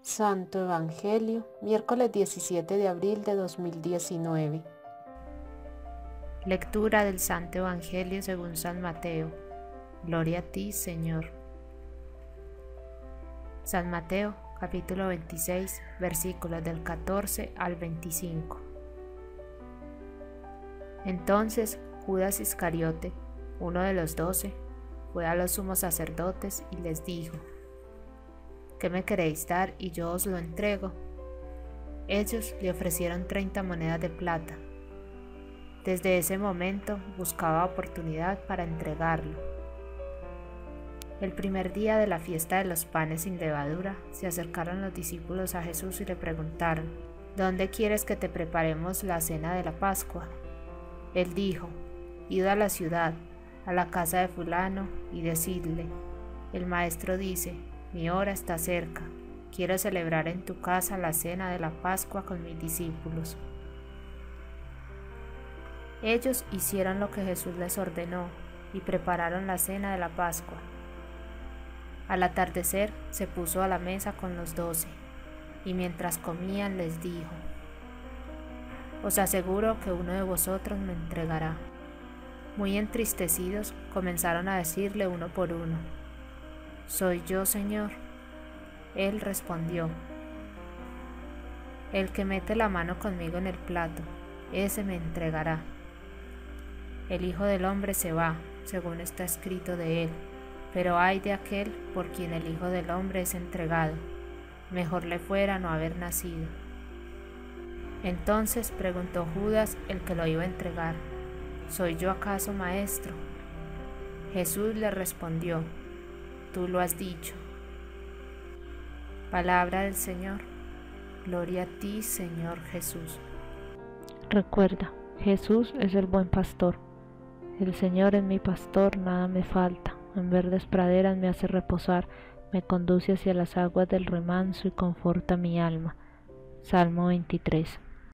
Santo Evangelio, miércoles 17 de abril de 2019. Lectura del Santo Evangelio según San Mateo. Gloria a ti, Señor. San Mateo, capítulo 26, versículos del 14 al 25. Entonces Judas Iscariote, uno de los 12, fue a los sumos sacerdotes y les dijo: ¿Qué me queréis dar y yo os lo entrego? Ellos le ofrecieron 30 monedas de plata. Desde ese momento buscaba oportunidad para entregarlo. El primer día de la fiesta de los panes sin levadura, se acercaron los discípulos a Jesús y le preguntaron: ¿Dónde quieres que te preparemos la cena de la Pascua? Él dijo: Id a la ciudad, a la casa de fulano, y decidle: el maestro dice, mi hora está cerca, quiero celebrar en tu casa la cena de la Pascua con mis discípulos. Ellos hicieron lo que Jesús les ordenó y prepararon la cena de la Pascua. Al atardecer se puso a la mesa con los 12, y mientras comían les dijo: Os aseguro que uno de vosotros me entregará. Muy entristecidos comenzaron a decirle uno por uno: ¿Soy yo, Señor? Él respondió: El que mete la mano conmigo en el plato, ese me entregará. El Hijo del Hombre se va, según está escrito de él, pero ay de aquel por quien el Hijo del Hombre es entregado. Mejor le fuera no haber nacido. Entonces preguntó Judas, el que lo iba a entregar: ¿Soy yo acaso, maestro? Jesús le respondió: Tú lo has dicho. Palabra del Señor. Gloria a ti, Señor Jesús. Recuerda, Jesús es el buen pastor. El Señor es mi pastor, nada me falta. En verdes praderas me hace reposar, me conduce hacia las aguas del remanso y conforta mi alma. Salmo 23.